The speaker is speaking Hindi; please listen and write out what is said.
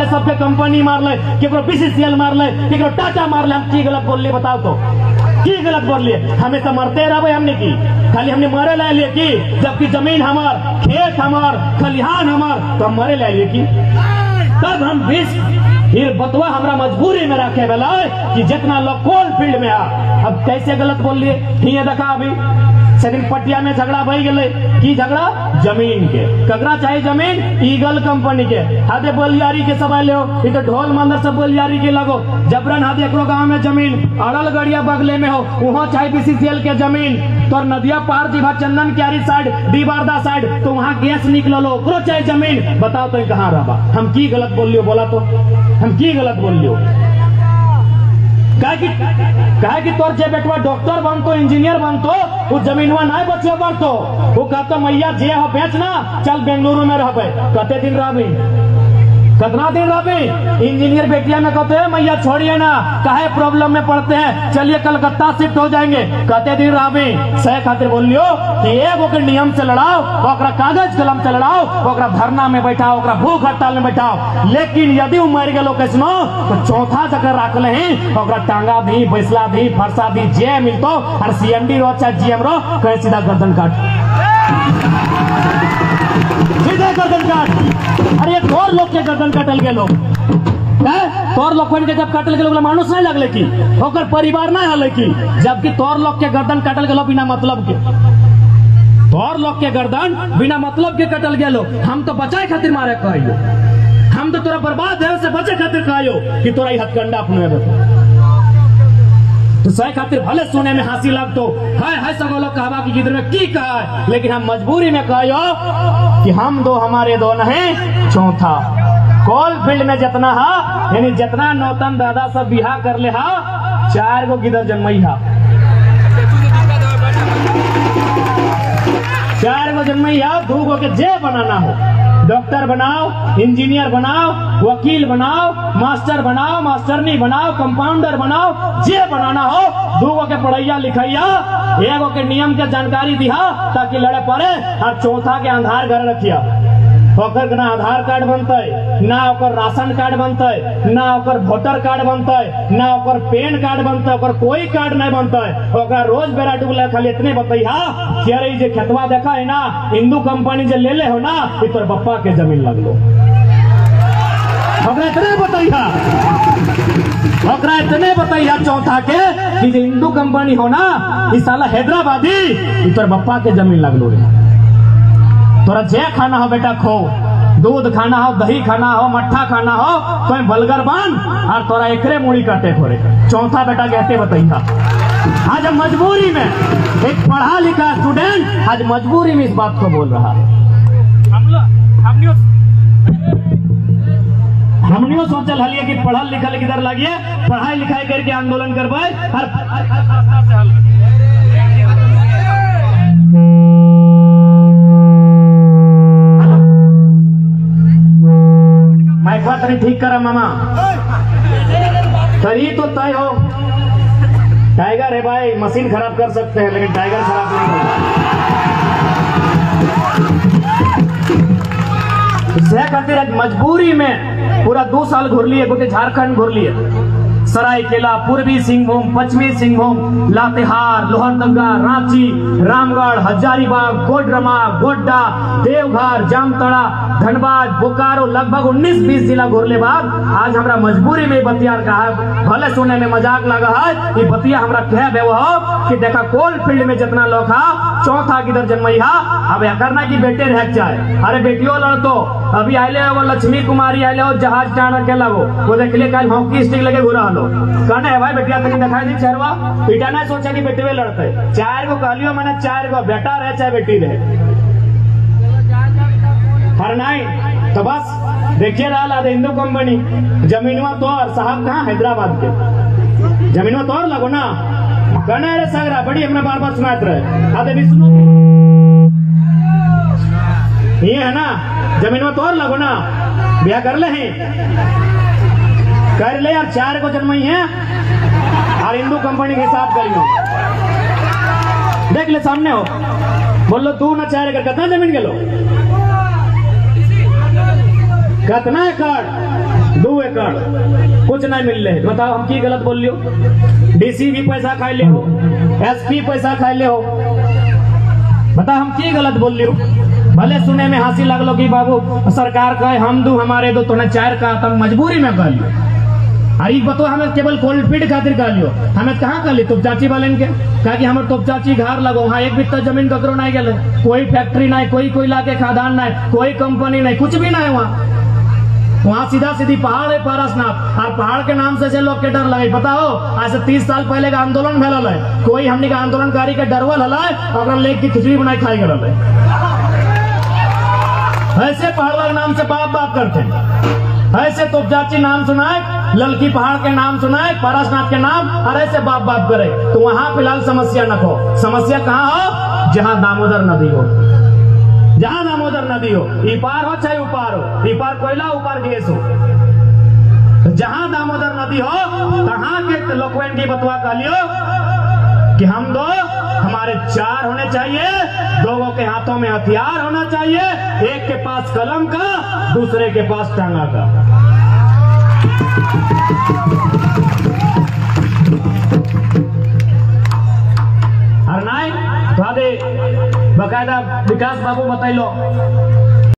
ले सबके कंपनी मार ले, केकरो बीसीसीएल मार ले, केकरो टाटा मार ले। हम की गलत बोल लिए बताओ तो, की गलत बोल लिए? हमेशा मरते रहे हमने की, खाली हमने मरे ले लिए की, जबकि जमीन हमार, खेत हमार, खलिहान हमार, तो हम मरे ले लिए की। तब हम फिर बतवा हमरा मजबूरी में रखे वाला कि जितना लोग कोल फील्ड में आ। अब कैसे गलत बोल लिए? ये देखा अभी सेदिन पटिया में झगड़ा भई गए की झगड़ा जमीन के, कगड़ा चाहे जमीन ईगल कंपनी के, हाथे बलियारी के सब आए हो, तो ढोल मंदिर सब बलियारी के लगो जबरन हाथे एक गाँव में जमीन अड़ल गड़िया बगले में हो, वहाँ चाहे बीसीसीएल के जमीन, तो नदिया पार दिभा चंदन क्यारी साइड, डीबारदा साइड, तो वहाँ गैस निकल लो, चाहे जमीन। बताओ तो कहाँ रहा? हम की गलत बोल लियो? बोला तो हम की गलत बोल लियो? कहे कि तोर जे बेटवा डॉक्टर बनतो, इंजीनियर बनतो, वो जमीनवा नहीं बचवे पड़तो। वो कहतो मैया जे हो बेच ना, चल बेंगलुरु में रहबे। कते दिन रहबे? कितना दिन रहबे? इंजीनियर बेटिया में कहते हैं मैया छोड़िए ना, काहे प्रॉब्लम में पड़ते हैं, चलिए कलकत्ता शिफ्ट हो जाएंगे। कहते दिन रहबे? सह खातिर बोल लियो कि एगो के नियम से लड़ाओ, ओकरा कागज कलम से लड़ाओ, ओकरा धरना में बैठाओ, ओकरा भूख हड़ताल में बैठाओ। लेकिन यदि वो मर गए कैसनो तो चौथा जगह रखले हैं, ओकरा टांगा दी, बैसला दी, फरसा दी, जे मिलतो और सीएमडी रो चाहे जीएम रो, कहे सीधा गर्दन काट, सीधे गर्दन काट। अरे तोर लोग के गर्दन कटल गए लोग, तोर लोग के जब कटल गए मानुस नहीं लगले की, ओकर परिवार नहीं हले की, जबकि तोर लोग के गर्दन कटल गए बिना मतलब के, तोर लोग के गर्दन बिना मतलब के कटल गए। हम तो बचाए खातिर मारे कहियो, हम तो तोरा बर्बाद है से बचे खातिर कहियो कि तोरा हथकंडा अपने तो सही खातिर भले सुने में हंसी लगतो है सब लोग कहवा की किधर में की कहा है, लेकिन हम मजबूरी में कहियो कि हम दो हमारे दो नहीं चौथा। कोल फील्ड में जितना हा, यानी जितना नौतन दादा सब बिहा कर ले हा, 4 गो गिदर जन्मई हा, 4 गो जन्मई हा, 2 गो के जे बनाना हो, डॉक्टर बनाओ, इंजीनियर बनाओ, वकील बनाओ, मास्टर बनाओ, मास्टरनी बनाओ, कंपाउंडर बनाओ, जे बनाना हो, 2 गो के पढ़ैया लिखैया, 1 गो के नियम के जानकारी दिहा ताकि लड़े पड़े, और चौथा के आधार घर रखिया। ओकर ना आधार कार्ड बनते, ना ओकर राशन कार्ड बनते, ना ओकर वोटर कार्ड बनते, ना ओकर पैन कार्ड बनते, ओकर कोई कार्ड नहीं बनते। ओकरा रोज बेरा डूबले खाली इतने बतैया कि अरे जे खेतवा देखा है ना, हिंदू कंपनी जे ले ले हो ना, ये तोर बप्पा के जमीन लगलो। ओकरा इतने बतैया, ओकरा इतने बतैया चौथा के कि जे हिंदू कंपनी हो ना, इस साला हैदराबादी, ये तोर बप्पा के जमीन लगलो रे। तोरा जे खाना हो बेटा खो, दूध खाना हो, दही खाना हो, मट्ठा खाना हो, तो बलगर बान और तोरा एकरे मुड़ी काटे खोरे। चौथा बेटा कहते बताइए, आज हम मजबूरी में एक पढ़ा लिखा स्टूडेंट आज मजबूरी में इस बात को बोल रहा है। हमनियो सोचल हलिए कि पढ़ल लिखल किधर लगिए, पढ़ाई लिखाई करके आंदोलन करवाए। माइकवा तरी ठीक करा मामा, तरी तो तय हो। टाइगर है भाई, मशीन खराब कर सकते हैं लेकिन टाइगर खराब नहीं होगा। खातिर मजबूरी में पूरा 2 साल घूर लिए, गोटे झारखंड घूर लिए, सरायकेला, पूर्वी सिंहभूम, पश्चिमी सिंहभूम, लातेहार, लोहरदगा, रांची, रामगढ़, हजारीबाग, कोडरमा, गोड्डा, देवघर, जामताड़ा, धनबाद, बोकारो, लगभग 19-20 जिला घूरले बाद आज हमरा मजबूरी में बतिया कहा, भले सुनने में मजाक लगा है, ये बतिया हमरा कह दे हो कि देखा कोल फील्ड में जितना लोग हा, चौथा किधर जन्मई हा, अब यह करना की बेटे रह जाए। अरे बेटियों लड़तो अभी आये वो लक्ष्मी कुमारी आये हो, जहाज टाण के लगो, वो देख लिये कल हॉकी स्टिक लगे घुरा लो कहने है भाई बेटिया तक दिखाई दी चेहरवा, बेटा ना सोचा कि बेटे लड़ते 4 गो कहलियो मैंने 4 गो बेटा रहे चाहे बेटी रहे, हर नहीं तो बस देखिए रहा हिंदू कंपनी जमीनवा तोर साहब कहाँ हैदराबाद के जमीनवा तोर लगो ना, कहने अरे सगरा बड़ी हमने बार सुनाते रहे, आधे भी सुनो ये है ना जमीनवा तोर लगो ना, ब्याह कर ले कर ले यार, 4 को जन्मई है और हिंदू कंपनी के हिसाब करियो, देख ले सामने हो, बोलो तू ना 4 एकड़ कितना जमीन गेलो, कितना एकड़ 2 एकड़ कुछ नहीं मिल रहे। बताओ हम की गलत बोल लियो। डीसी भी पैसा खाई ले हो, एसपी पैसा खाई ले हो, बताओ हम की गलत बोल लियो। भले सुने में हंसी लगलो कि बाबू सरकार कहे हम दू हमारे दो तूने 4 का तब मजबूरी में कर लियो। अरे बतो हमें केवल कोल्ड फीड खातिर कह लियो, हमें कहाँ कर ली तुप चाची वाले के कहा कि हमारे तुप चाची घर लगो, वहाँ एक बित्ता जमीन ककरो नहीं गए, कोई फैक्ट्री नहीं, कोई कोयला के खादान नहीं, कोई कंपनी नहीं, कुछ भी नहीं। वहाँ सीधा सीधी पहाड़ है पारसनाथ, और पहाड़ के नाम से लोग के डर लगे। पता हो आज से 30 साल पहले का आंदोलन फैलल है, कोई हमने का आंदोलनकारी के डरवल हलाय और लेक की खिचड़ी बनाई खाई गल है। ऐसे पहाड़ के नाम से बाप बाप करते हैं, ऐसे तोपचाची नाम सुनाए, ललकी पहाड़ के नाम सुनाए, पारसनाथ के नाम, और ऐसे बाप बाप करे। तो वहां फिलहाल समस्या न हो। समस्या कहाँ हो? जहां दामोदर नदी हो, जहां दामोदर नदी हो, ई पार हो चाहे उपार हो, ई पार कोयला उपार गैस हो, जहां दामोदर नदी हो तहां के लोकवेन की बतवा कह लियो कि हम दो हमारे 4 होने चाहिए, 2 के हाथों में हथियार होना चाहिए, एक के पास कलम का, दूसरे के पास टांगा का। और नहीं बकायदा विकास बाबू बतैलो